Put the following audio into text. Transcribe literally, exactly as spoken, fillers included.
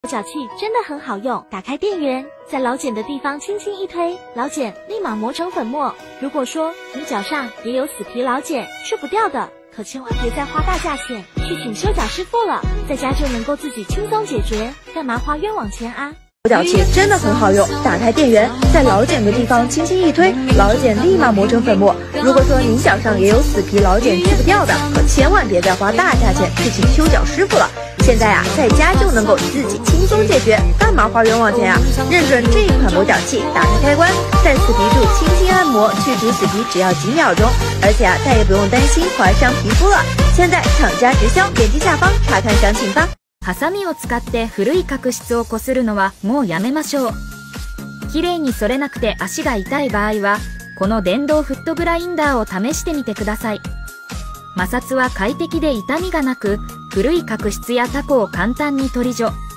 脚器真的很好用，打开电源，在老茧的地方轻轻一推，老茧立马磨成粉末。如果说你脚上也有死皮老茧去不掉的，可千万别再花大价钱去请修脚师傅了，在家就能够自己轻松解决，干嘛花冤枉钱啊？ 修脚器真的很好用，打开电源，在老茧的地方轻轻一推，老茧立马磨成粉末。如果说您脚上也有死皮老茧去不掉的，可千万别再花大价钱去请修脚师傅了。现在啊，在家就能够自己轻松解决，干嘛花冤枉钱啊？认准这一款磨脚器，打开开关，在死皮处轻轻按摩，去除死皮只要几秒钟，而且啊，再也不用担心划伤皮肤了。现在厂家直销，点击下方查看详情吧。 ハサミを使って古い角質をこするのはもうやめましょう。綺麗に剃れなくて足が痛い場合は、この電動フットグラインダーを試してみてください。摩擦は快適で痛みがなく、古い角質やタコを簡単に取り除。